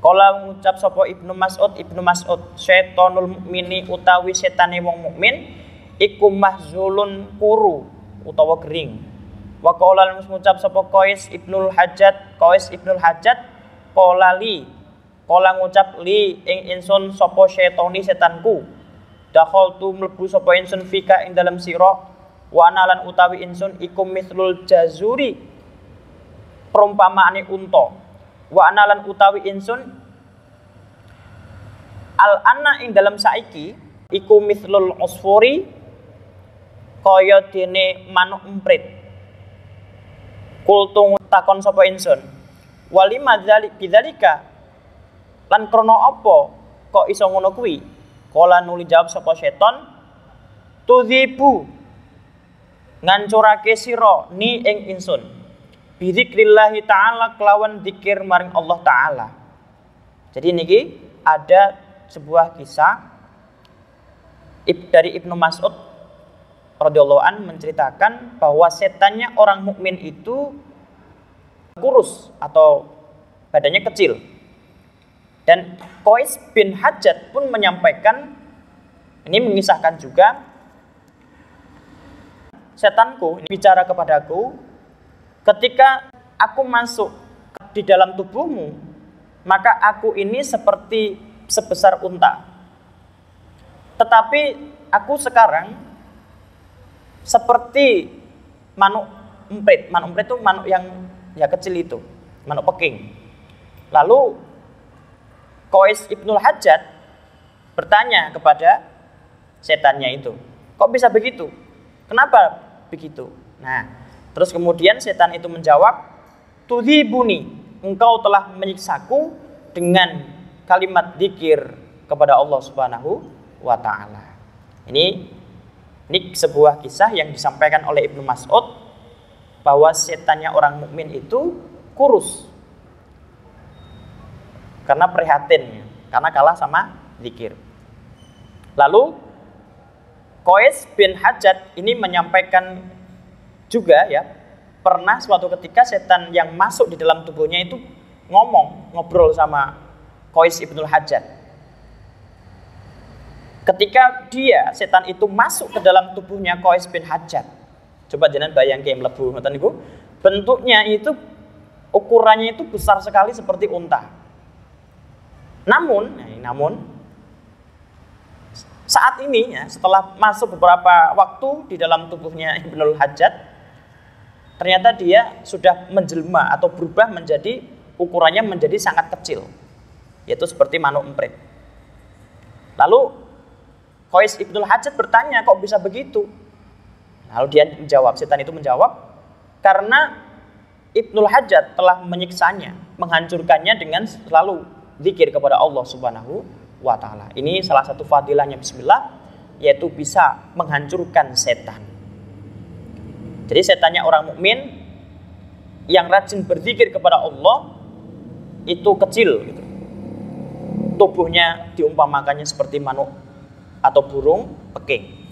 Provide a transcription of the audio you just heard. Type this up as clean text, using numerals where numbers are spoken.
Kala ngucap sapa Ibnu Mas'ud, setonul mukmini utawi setane wong mukmin iku mahzulun kuru utawa gering. Wa qala ngucap sapa Qais Ibnul Hajjat, kala ngucap li ing insun sapa setoni setanku. Dakhaltu mlebu sapa insun fika ing dalem sira wa analan utawi insun iku mithlul jazuri perumpamaane unta. Wa analan utawi insun al anna ing dalam saiki iku mithlul usfuri kaya dene manuk emprit. Kultung takon sapa insun walima bidzalika lan krana apa kok iso ngono kuwi. Kala nuli jawab sapa seton tudzibu ngancurake sira ni ing insun bidzikrillah ta'ala kelawan zikir maring Allah Ta'ala. Jadi niki ada sebuah kisah dari Ibnu Mas'ud radhiyallahu an menceritakan bahwa setannya orang mukmin itu kurus atau badannya kecil. Dan Qais bin Hajjat pun menyampaikan, ini mengisahkan juga, setanku bicara kepadaku, ketika aku masuk di dalam tubuhmu, maka aku ini seperti sebesar unta. Tetapi aku sekarang seperti manuk emprit. Manuk emprit itu manuk yang ya kecil itu, manuk peking. Lalu Qais Ibnul Hajjat bertanya kepada setannya itu, kok bisa begitu? Kenapa begitu? Nah, terus kemudian setan itu menjawab, tudzibuni, engkau telah menyiksaku dengan kalimat dzikir kepada Allah Subhanahu wa Ta'ala. Ini sebuah kisah yang disampaikan oleh Ibnu Mas'ud bahwa setannya orang mukmin itu kurus karena prihatin, karena kalah sama dzikir. Lalu Qais bin Hajjat ini menyampaikan juga ya, pernah suatu ketika setan yang masuk di dalam tubuhnya itu ngobrol sama Qais Ibnul Hajjat. Ketika setan itu masuk ke dalam tubuhnya Qais bin Hajjat, coba jangan bayangkan mlebu ngoten niku, bentuknya itu ukurannya itu besar sekali seperti unta. Namun saat ini ya, setelah masuk beberapa waktu di dalam tubuhnya Ibnul Hajjat, ternyata dia sudah menjelma atau berubah menjadi ukurannya menjadi sangat kecil, yaitu seperti manuk emprit. Lalu Qais Ibnul Hajjat bertanya, kok bisa begitu? Lalu dia menjawab, setan itu menjawab, karena Ibnul Hajjat telah menyiksanya, menghancurkannya dengan selalu zikir kepada Allah Subhanahu wa Ta'ala. Ini salah satu fadilahnya bismillah, yaitu bisa menghancurkan setan. Jadi setannya orang mukmin yang rajin berzikir kepada Allah itu kecil gitu. Tubuhnya diumpamakannya seperti manuk atau burung peking.